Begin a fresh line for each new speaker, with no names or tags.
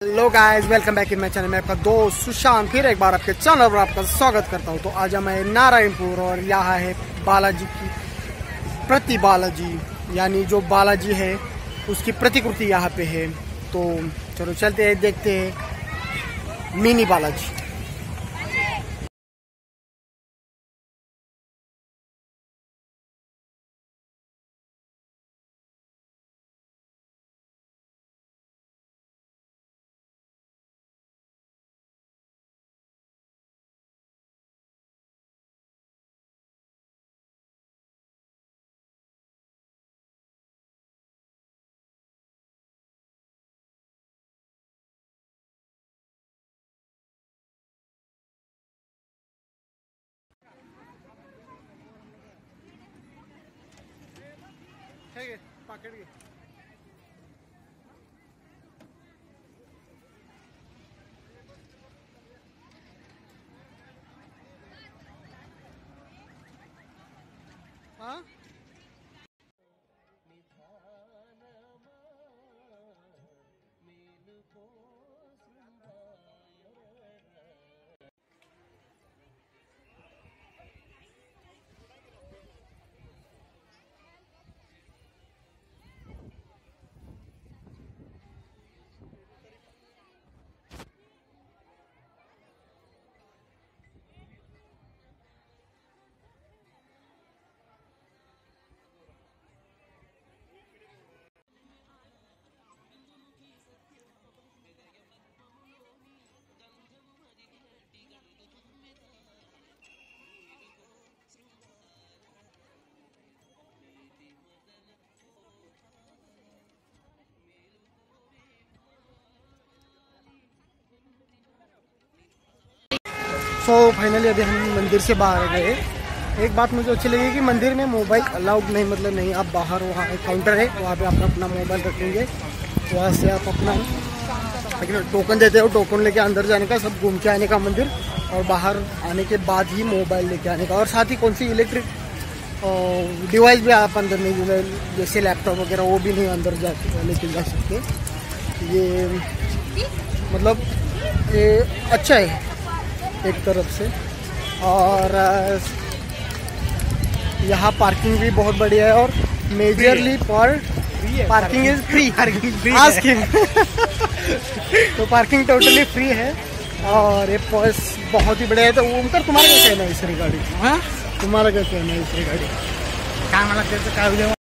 Hello guys, welcome back in my channel. मैं आपका दोस्त सुशांत फिर एक बार आपके चैनल पर आपका स्वागत करता हूं। तो आज मैं नारायणपुर और यहाँ है बालाजी की प्रति बालाजी, यानी जो बालाजी है उसकी प्रतिकृति यहाँ पे है। तो चलो चलते हैं, देखते हैं मिनी बालाजी। पकड़ गए। हाँ फाइनली अभी हम मंदिर से बाहर गए। एक बात मुझे अच्छी लगी कि मंदिर में मोबाइल अलाउड नहीं, मतलब नहीं, आप बाहर वहाँ एक काउंटर है, वहाँ पे आप अपना मोबाइल रखेंगे, वहाँ से आप अपना टोकन देते हो, टोकन लेके अंदर जाने का, सब घूम के आने का मंदिर, और बाहर आने के बाद ही मोबाइल लेके आने का। और साथ ही कौन सी इलेक्ट्रिक डिवाइस भी आप अंदर नहीं, जैसे लैपटॉप वगैरह, वो भी नहीं अंदर लेके जा सकते। ये मतलब ये अच्छा है एक तरफ से। और यहाँ पार्किंग भी बहुत बढ़िया है, और majorly for parking is free. तो पार्किंग टोटली फ्री है, और ये बस बहुत ही बढ़िया है। तो उनका तुम्हारा क्या कहना है इस रिगार्डिंग? हाँ, तुम्हारा क्या कहना है इस रिगार्डिंग?